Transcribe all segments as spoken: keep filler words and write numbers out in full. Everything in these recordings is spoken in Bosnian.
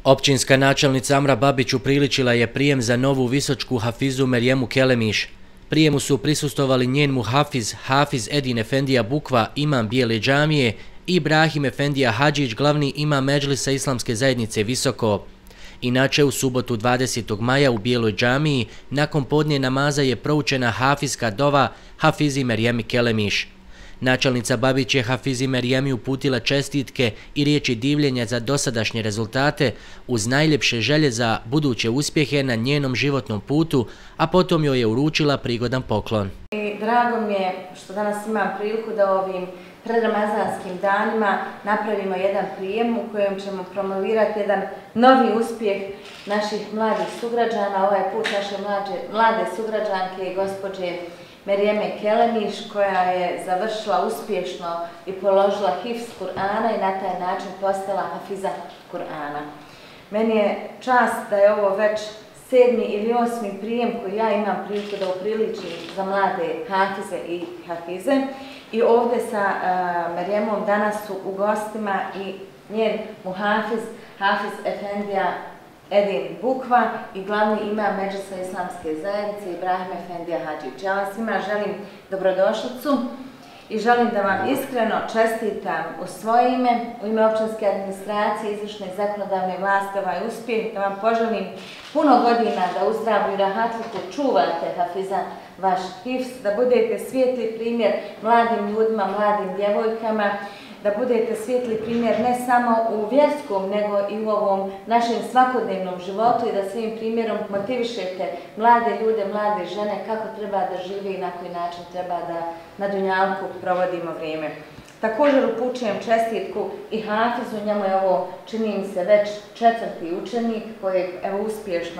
Općinska načelnica Amra Babić upriličila je prijem za novu visočku hafizu Merijemu Kelemiš. Prijemu su prisustovali njen muhafiz, hafiz Edin Efendija Bukva, imam Bijele džamije, i Ibrahim Efendija Hadžić, glavni imam Medžlisa Islamske zajednice Visoko. Inače, u subotu dvadesetog maja u Bijeloj džamiji nakon podne namaza je proučena hafizska dova hafizi Merijemi Kelemiš. Načelnica Babić je hafizi Merijemi uputila čestitke i riječi divljenja za dosadašnje rezultate uz najljepše želje za buduće uspjehe na njenom životnom putu, a potom joj je uručila prigodan poklon. Drago mi je što danas imam priliku da ovim predramazanskim danima napravimo jedan prijem u kojem ćemo promovirati jedan novi uspjeh naših mladih sugrađana, ovaj put naše mlade, mlade sugrađanke i gospođe Merijeme Kelemiš, koja je završila uspješno i položila hifz Kur'ana i na taj način postala hafiza Kur'ana. Meni je čast da je ovo već sedmi ili osmi prijem koji ja imam priliku da upriličim za mlade hafize i hafize. I ovdje sa uh, Merijemom danas su u gostima i njen muhafiz, hafiz Efendija Edin Bukva i glavni imam Medžlisa Islamske zajednice Ibrahim Efendija Hadžić. Ja vam svima želim dobrodošlicu i želim da vam iskreno čestitam u svoje ime, u ime općinske administracije, izvršne i zakonodavne vlasti ovaj uspjeh, da vam poželim puno godina da u zdravlju i rahatluku čuvate hafiza vaš hifz, da budete svijetli primjer mladim ljudima, mladim djevojkama, da budete svijetli primjer ne samo u vjerskom, nego i u ovom našem svakodnevnom životu i da svim primjerom motivišete mlade ljude, mlade žene kako treba da žive i na koji način treba da na dunjalku provodimo vrijeme. Također upućujem čestitku i hafizu, njemu je ovo, čini mi se, već četvrti učenik kojeg evo uspješno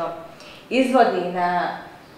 izvodi na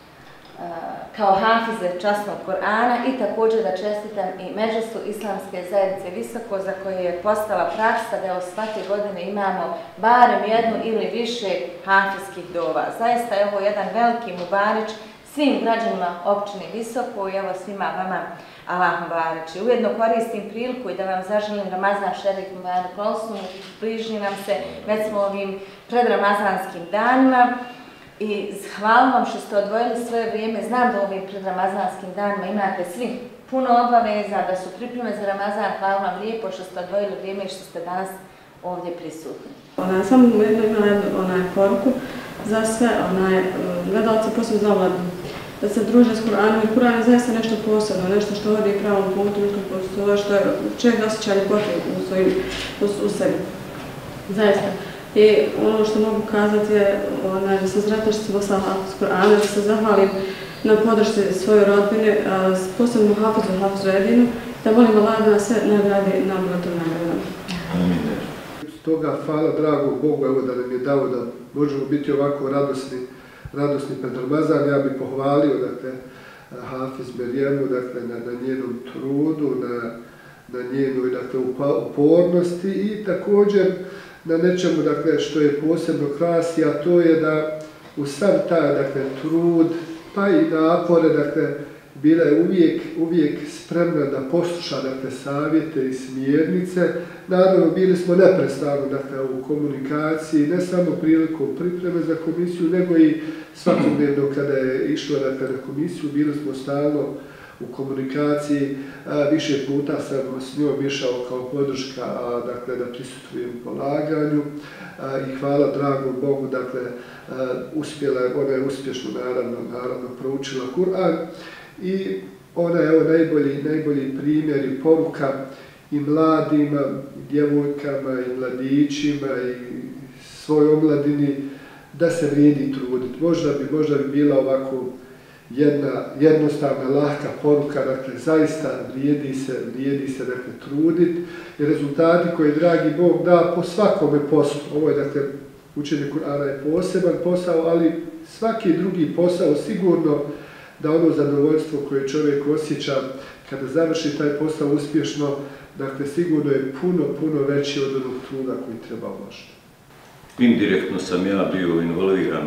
kao hafize časnog Kur'ana i također da čestitam i Medžlisu Islamske zajednice Visoko za koje je postala praksa da svake godine imamo barem jednu ili više hafizskih dova. Zaista je ovo jedan veliki mubarić svim građanima općine Visoko i evo svima vama Allah mubarić. Ujedno koristim priliku i da vam zaželim Ramazan šerif mubarak osmu, bliži nam se, već smo ovim predramazanskim danima. I hvala vam što ste odvojili svoje vrijeme. Znam da u ovim predramazanskim danima imate svi puno obaveza, da su pripreme za Ramazan. Hvala vam lijepo što ste odvojili vrijeme i što ste danas ovdje prisutni. Ona, samo imala jednu onaj poruku za sve onaj, gledalce, posebno za omladinu, da se druže s Kur'anom. I Kur'an je zaista nešto posebno, nešto što vodi pravom putu, nešto što je čovjek osjeća ljepotu u, svojim, u, u sebi. Zaista. I ono što mogu kazati je onaj, da sam sretna što sam poslala hafiz Kur'ana, da se zahvalim na podršci svoje rodbine, posebno hafizu, hafizu Edinu, da molim Allah da sve nagradi na bogatom nagradama. Stoga hvala drago Bogu evo, da nam je dao da možemo biti ovako radosni, radosni pred Ramazan. Ja bih pohvalio dakle, hafiz Merijemu dakle, na, na njenom trudu, na, na njenoj dakle, upornosti i također na nečemu dakle, što je posebno krasi, a to je da u sav taj dakle, trud pa i napore dakle, bila je uvijek, uvijek spremna da posluša dakle, savjete i smjernice. Naravno, bili smo neprestano dakle, u komunikaciji, ne samo prilikom pripreme za komisiju, nego i svakodnevno kada je išla dakle, na komisiju, bili smo stalno u komunikaciji. Više puta sam s njom išao kao podrška dakle, da prisustvujem polaganju i hvala dragom Bogu, dakle, uspjela, ona je uspješno naravno, naravno proučila Kur'an i ona je evo, najbolji, najbolji primjer i poruka i mladima, i djevojkama, i mladićima, i svoj omladini da se vrijedi truditi. Možda bi, možda bi bila ovako jedna jednostavna, lahka poruka, dakle, zaista vrijedi se, vrijedi se, dakle, truditi i rezultati koje dragi Bog da po svakome poslu. Ovo je, dakle, učenje Kur'ana je poseban posao, ali svaki drugi posao sigurno da ono zadovoljstvo koje čovjek osjeća kada završi taj posao uspješno, dakle, sigurno je puno, puno veći od onog truda koji treba uložiti. Indirektno sam ja bio involviran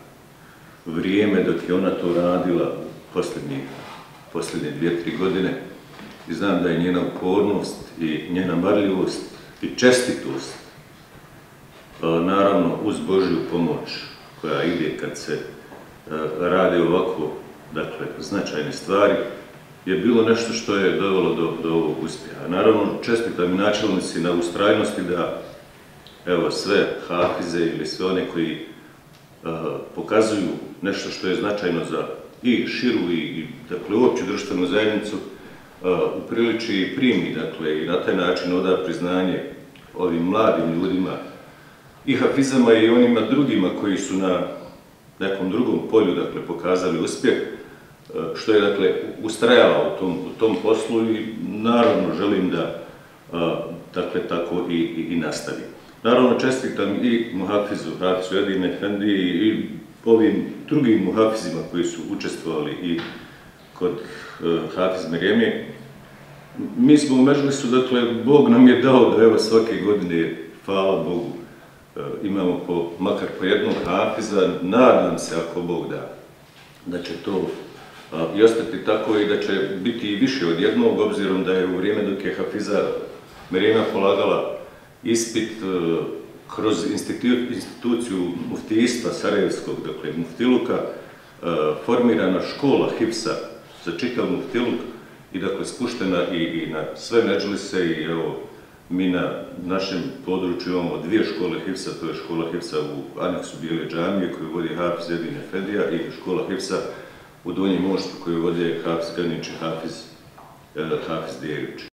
u vrijeme dok je ona to radila posljednje, posljednje dvije, tri godine i znam da je njena upornost i njena marljivost i čestitost naravno uz Božju pomoć koja ide kad se rade ovako, dakle, značajne stvari, je bilo nešto što je dovelo do, do ovog uspjeha. Naravno, čestitam i načelnici na ustrajnosti da, evo, sve hafize ili sve one koji uh, pokazuju nešto što je značajno za i širu i, i dakle, uopće društvenu zajednicu, uh, upriliči i primi, dakle, i na taj način oda priznanje ovim mladim ljudima i hafizama i onima drugima koji su na nekom drugom polju, dakle, pokazali uspjeh, što je, dakle, ustrajala u tom, u tom poslu i naravno želim da, dakle, tako i, i, i nastavi. Naravno, čestitam i muhafizu, Hafizu Edin Efendiji i ovim drugim muhafizima koji su učestvovali i kod uh, Hafiz Merijeme. Mi smo u Medžlisu, dakle, Bog nam je dao da, evo, svake godine, hvala Bogu, uh, imamo po, makar po jednog hafiza. Nadam se, ako Bog da, da će to uh, i ostati tako i da će biti i više od jednog, obzirom da je u vrijeme dok je Hafiza Merijema polagala ispit uh, kroz institu, instituciju muftijstva Sarajevskog, dakle muftiluka, uh, formirana škola hifsa za čitav muftiluk i, dakle, spuštena i, i na sve Medžlise i, evo, mi na našem području imamo dvije škole hifsa, to je škola hifsa u aneksu Bijele džamije koju vodi Hafiz Edin Efendija i škola hifsa u Donjem Moštu koju vodi Hafiz Ganić i Hafiz, uh, Hafiz Dijević.